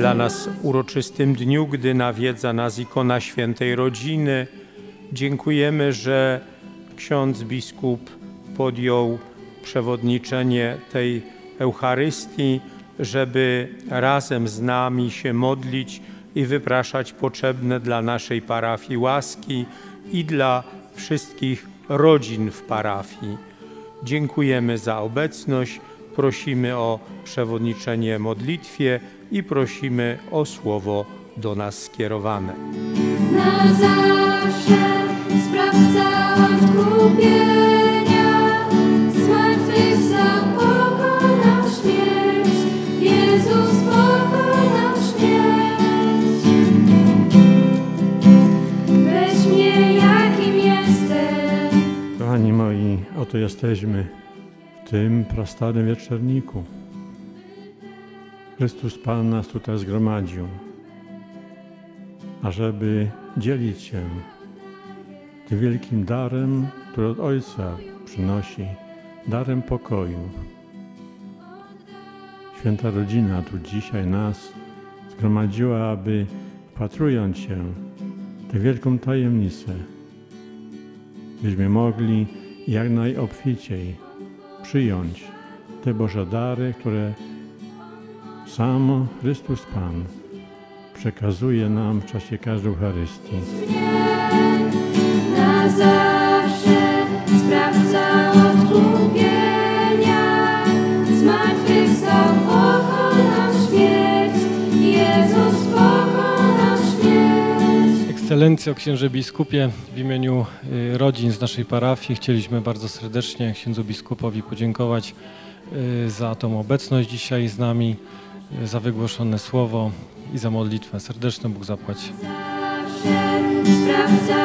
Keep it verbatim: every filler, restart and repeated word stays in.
dla nas uroczystym dniu, gdy nawiedza nas ikona Świętej Rodziny. Dziękujemy, że ksiądz biskup podjął przewodniczenie tej Eucharystii, żeby razem z nami się modlić i wypraszać potrzebne dla naszej parafii łaski i dla wszystkich rodzin w parafii. Dziękujemy za obecność, prosimy o przewodniczenie modlitwie i prosimy o słowo do nas skierowane. Na zawsze sprawca odkupienia, zmartwychwstał, pokonał śmierć, Jezus pokonał śmierć. Weź mnie, jakim jestem. Kochani moi, oto jesteśmy w tym prastarym wieczorniku. Chrystus Pan nas tutaj zgromadził, ażeby dzielić się tym wielkim darem, który od Ojca przynosi, darem pokoju. Święta Rodzina tu dzisiaj nas zgromadziła, aby wpatrując się w tę wielką tajemnicę, byśmy mogli jak najobficiej przyjąć te Boże dary, które sam Chrystus Pan przekazuje nam w czasie każdej Eucharystii. Na zawsze sprawca odkupienia, zmartwychwstał, pokonał śmierć, Jezus pokonał śmierć. Ekscelencjo, księże biskupie, w imieniu rodzin z naszej parafii chcieliśmy bardzo serdecznie księdzu biskupowi podziękować za tą obecność dzisiaj z nami, za wygłoszone słowo i za modlitwę. Serdeczny Bóg zapłać. Zawsze sprawca